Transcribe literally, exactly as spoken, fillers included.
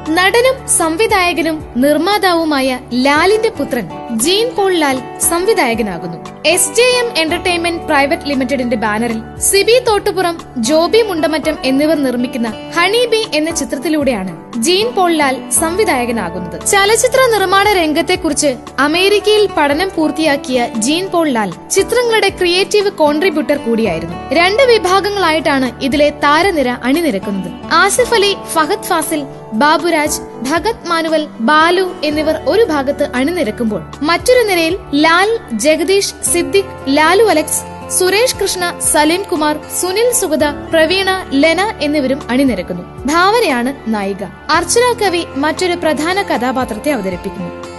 നടനും സംവിധായകനും നിർമ്മാതാവുമായ ലാലിന്റെ പുത്രൻ ജീൻ പോൾ ലാൽ സംവിധായകനാകുന്നു. S J M entertainment private ലിമിറ്റഡിന്റെ ബാനറിൽ സിബി തോട്ടുപുറം, ജോബി മുണ്ടമറ്റം എന്നിവർ നിർമ്മിക്കുന്ന ഹണി ബി എന്ന ചിത്രത്തിലൂടെയാണ് ജീൻ പോൾ ലാൽ സംവിധായകനാകുന്നത്. ചലച്ചിത്ര നിർമ്മാണ രംഗത്തെക്കുറിച്ച് അമേരിക്കയിൽ പഠനം പൂർത്തിയാക്കിയ ജീൻ പോൾ ലാൽ ചിത്രങ്ങളുടെ ക്രിയേറ്റീവ് കോൺട്രിബ്യൂട്ടർ കൂടിയായിരുന്നു. രണ്ട് വിഭാഗങ്ങളായിട്ടാണ് ഇതിലെ താരനിര അണിനിരക്കുന്നത്. ആസിഫ് അലി, ഫഹദ് ഫാസിൽ, ബാബുരാജ്, ഭഗത് മാനുവൽ, ബാലു എന്നിവർ ഒരു ഭാഗത്ത് അണിനിരക്കുമ്പോൾ മറ്റൊരു നിരയിൽ ലാൽ, ജഗദീഷ്, സിദ്ദിഖ്, ലാലു അലക്സ്, സുരേഷ് കൃഷ്ണ, സലീം കുമാർ, സുനിൽ സുഗത, പ്രവീണ, ലെന എന്നിവരും അണിനിരക്കുന്നു. ഭാവനയാണ് നായിക. അർച്ചന കവി മറ്റൊരു പ്രധാന കഥാപാത്രത്തെ അവതരിപ്പിക്കുന്നു.